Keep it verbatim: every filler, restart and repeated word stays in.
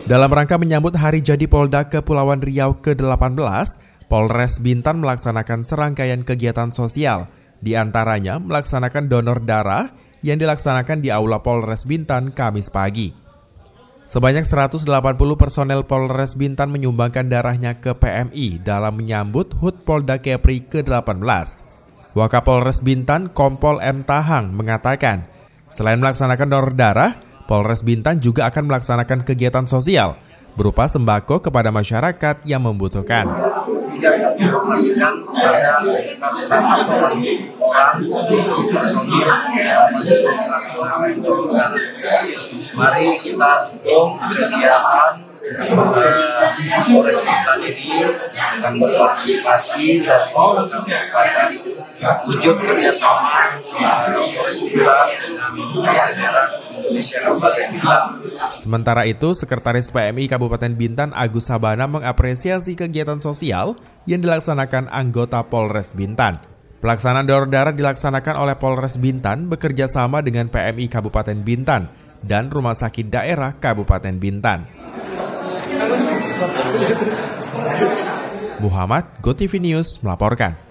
Dalam rangka menyambut Hari Jadi Polda Kepulauan Riau ke delapan belas, Polres Bintan melaksanakan serangkaian kegiatan sosial, di antaranya melaksanakan donor darah yang dilaksanakan di Aula Polres Bintan Kamis pagi. Sebanyak seratus delapan puluh personel Polres Bintan menyumbangkan darahnya ke P M I dalam menyambut H U T Polda Kepri ke delapan belas. Wakapolres Bintan Kompol M. Tahang mengatakan, selain melaksanakan donor darah, Polres Bintan juga akan melaksanakan kegiatan sosial berupa sembako kepada masyarakat yang membutuhkan. Tidak diinformasikan ada sekitar seratus orang personil yang melaksanakan donor darah. Mari kita dukung kegiatan Polres Bintan ini akan berpartisipasi dan merupakan wujud kerjasama Polres Bintan dengan daerah Indonesia Kabupaten Bintan. Sementara itu, Sekretaris P M I Kabupaten Bintan Agus Sabana mengapresiasi kegiatan sosial yang dilaksanakan anggota Polres Bintan. Pelaksanaan donor darah dilaksanakan oleh Polres Bintan bekerja sama dengan P M I Kabupaten Bintan dan Rumah Sakit Daerah Kabupaten Bintan. Muhammad, GoTV News melaporkan.